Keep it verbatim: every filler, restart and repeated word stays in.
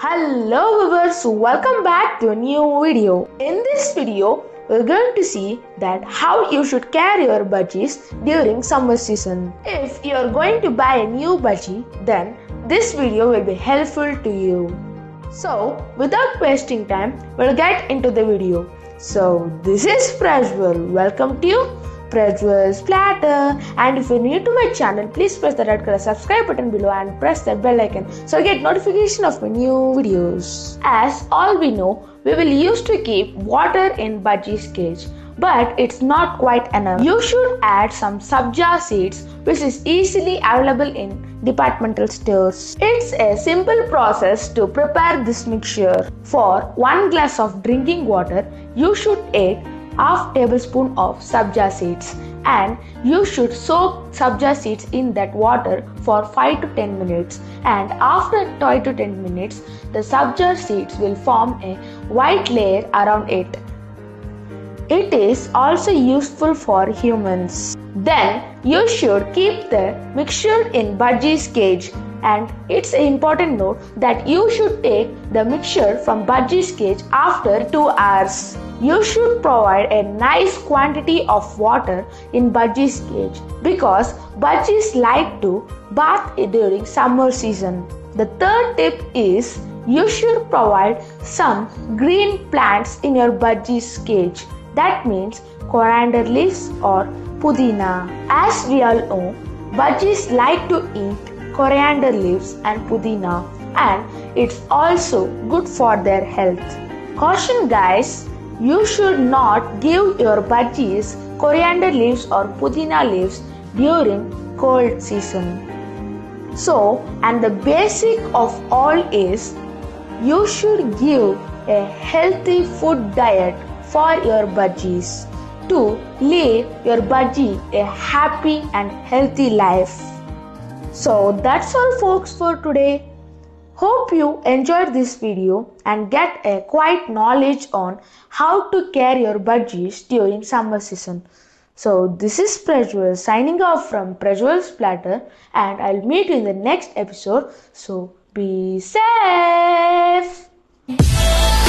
Hello viewers, welcome back to a new video. In this video, we're going to see that how you should carry your budgies during summer season. If you're going to buy a new budgie, then this video will be helpful to you. So, without wasting time, we'll get into the video. So, this is Prajwal. Welcome to you. Prajwal's Platter, and if you're new to my channel, please press the red color subscribe button below and press that bell icon so you get notification of my new videos. As all we know, we will used to keep water in budgie's cage, but it's not quite enough. You should add some sabja seeds, which is easily available in departmental stores. It's a simple process to prepare this mixture. For one glass of drinking water, you should add half tablespoon of sabja seeds, and you should soak sabja seeds in that water for five to ten minutes, and after five to ten minutes the sabja seeds will form a white layer around it. It is also useful for humans. Then you should keep the mixture in budgie's cage, and it's an important note that you should take the mixture from budgie's cage after two hours. You should provide a nice quantity of water in budgie's cage because budgies like to bath during summer season. The third tip is you should provide some green plants in your budgie's cage. That means coriander leaves or pudina. As we all know, budgies like to eat coriander leaves and pudina, and it's also good for their health. Caution guys, you should not give your budgies coriander leaves or pudina leaves during cold season. So, and the basic of all is you should give a healthy food diet for your budgies to live your budgie a happy and healthy life. So that's all folks for today. Hope you enjoyed this video and get a quite knowledge on how to care your budgies during summer season. So this is Prajwal signing off from Prajwal's Platter, and I'll meet you in the next episode. So be safe.